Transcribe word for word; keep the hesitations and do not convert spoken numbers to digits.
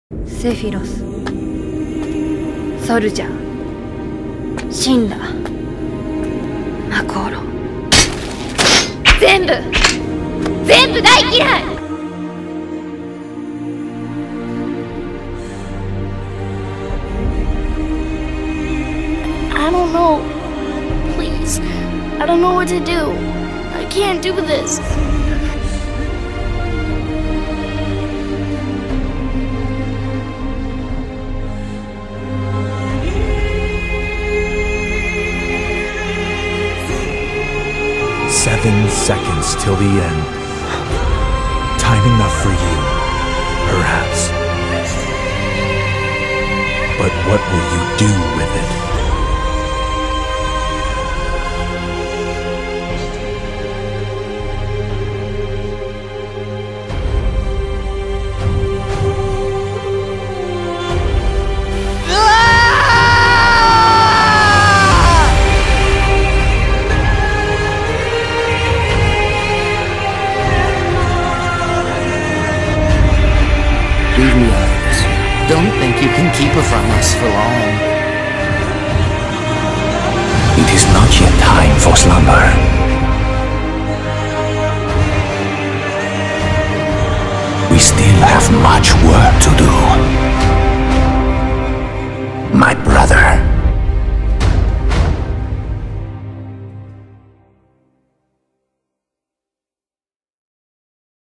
セフィロス、ソルジャー、シンラー、マコーロ、全部全部大嫌い。 I don't know. Please. I don't know what to do. I can't do this. Seven seconds till the end. Time enough for you, perhaps. But what will you do with it? Leave me out of this. Don't think you can keep her from us for long. It is not yet time for slumber. We still have much work to do.